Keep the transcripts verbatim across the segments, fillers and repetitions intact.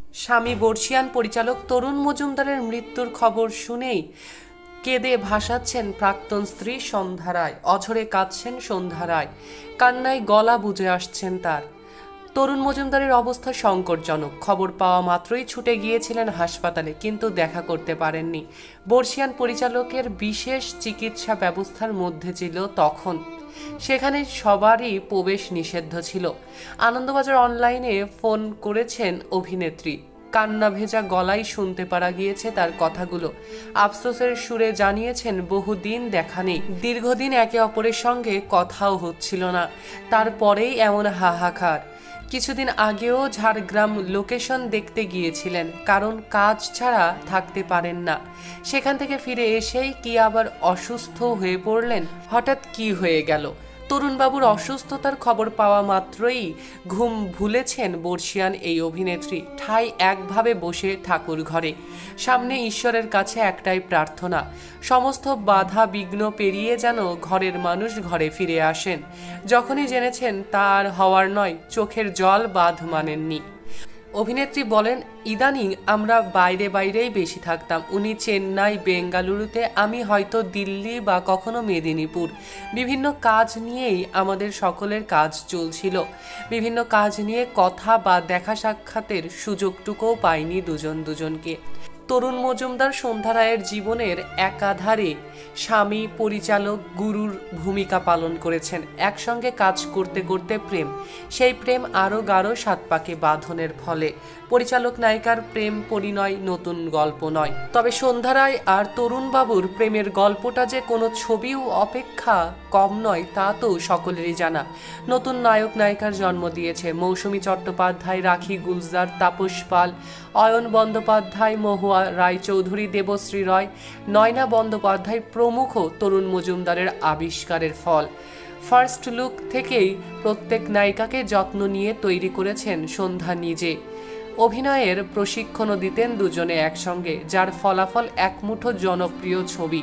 স্বামী বর্ষিয়ান পরিচালক তরুণ মজুমদারের মৃত্যুর খবর শুনেই কেঁদে ভাসাচ্ছেন প্রাক্তন স্ত্রী সন্ধ্যা রায়। অঝরে কাঁদছেন সন্ধ্যা রায়, কান্নায় গলা বুজে আসছেন তার। তরুণ মজুমদারের অবস্থা সংকটজনক। খবর পাওয়া মাত্রই ছুটে গিয়েছিলেন হাসপাতালে, কিন্তু দেখা করতে পারেননি। বর্ষিয়ান পরিচালকের বিশেষ চিকিৎসা ব্যবস্থার মধ্যে ছিল তখন, সেখানে সবারই প্রবেশ নিষিদ্ধ ছিল। আনন্দবাজার অনলাইনে ফোন করেছেন অভিনেত্রী। কান্না ভেজা গলায় শুনতে পারা গিয়েছে তার কথাগুলো। আফসোসের সুরে জানিয়েছেন, বহুদিন দেখা নেই, দীর্ঘদিন একে অপরের সঙ্গে কথাও হচ্ছিল না, তারপরেই এমন হাহাকার। কিছুদিন আগেও ঝাড়গ্রাম লোকেশন দেখতে গিয়েছিলেন, কারণ কাজ ছাড়া থাকতে পারেন না। সেখান থেকে ফিরে এসেই কি আবার অসুস্থ হয়ে পড়লেন? হঠাৎ কি হয়ে গেল? তরুণবাবুর অসুস্থতার খবর পাওয়া মাত্রই ঘুম ভুলেছেন বর্ষিয়ান এই অভিনেত্রী। ঠাই একভাবে বসে ঠাকুর ঘরে, সামনে ঈশ্বরের কাছে একটাই প্রার্থনা, সমস্ত বাধা বিঘ্ন পেরিয়ে যেন ঘরের মানুষ ঘরে ফিরে আসেন। যখনই জেনেছেন তার হওয়ার নয়, চোখের জল বাঁধ মানেননি। অভিনেত্রী বলেন, ইদানিং আমরা বাইরে বাইরেই বেশি থাকতাম। উনি চেন্নাই, বেঙ্গালুরুতে, আমি হয়তো দিল্লি বা কখনো মেদিনীপুর। বিভিন্ন কাজ নিয়েই আমাদের সকলের কাজ চলছিল। বিভিন্ন কাজ নিয়ে কথা বা দেখা সাক্ষাতের সুযোগটুকুও পাইনি দুজন দুজনকে। তরুণ মজুমদার সন্ধ্যা রায়ের জীবনের একাধারে স্বামী, পরিচালক, গুরুর ভূমিকা পালন করেছেন। একসঙ্গে কাজ করতে করতে প্রেম, সেই প্রেম আরও গাঢ় সাত পাকে বাঁধনের ফলে। পরিচালক নায়িকার প্রেম পরিণয় নতুন গল্প নয়, তবে সন্ধ্যা রায় আর তরুণবাবুর প্রেমের গল্পটা যে কোনো ছবিও অপেক্ষা কম নয় তা তো সকলেরই জানা। নতুন নায়ক নায়িকার জন্ম দিয়েছে মৌসুমী চট্টোপাধ্যায়, রাখি গুলজার, তাপস পাল, অয়ন বন্দ্যোপাধ্যায়, মহুয়া রায়চৌধুরী, দেবশ্রী রয়, নয়না বন্দ্যোপাধ্যায় প্রমুখ তরুণ মজুমদারের আবিষ্কারের ফল। ফার্স্ট লুক থেকেই প্রত্যেক নায়িকাকে যত্ন নিয়ে তৈরি করেছেন সন্ধ্যা নিজে। অভিনয়ের প্রশিক্ষণও দিতেন দুজনে একসঙ্গে, যার ফলাফল একমুঠো জনপ্রিয় ছবি।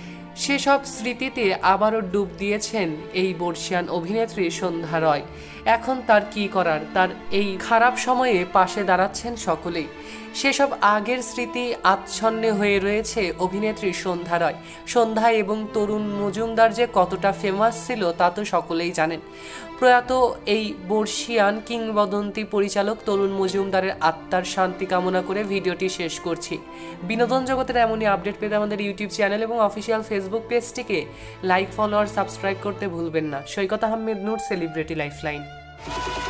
সেসব স্মৃতিতে আবারও ডুব দিয়েছেন এই বর্ষিয়ান অভিনেত্রী সন্ধ্যা রায়। এখন তার কি করার? তার এই খারাপ সময়ে পাশে দাঁড়াচ্ছেন সকলেই। সেসব আগের স্মৃতি আচ্ছন্নে হয়ে রয়েছে অভিনেত্রী সন্ধ্যা রায়। সন্ধ্যা এবং তরুণ মজুমদার যে কতটা ফেমাস ছিল তা তো সকলেই জানেন। প্রয়াত এই বর্ষিয়ান কিংবদন্তি পরিচালক তরুণ মজুমদারের আত্মার শান্তি কামনা করে ভিডিওটি শেষ করছি। বিনোদন জগতের এমনই আপডেট পেতে আমাদের ইউটিউব চ্যানেল এবং অফিসিয়াল ফেসবুক পেজটিকে লাইক, ফলো আর সাবস্ক্রাইব করতে ভুলবেন না। Saikat Ahmed Noor, celebrity lifeline.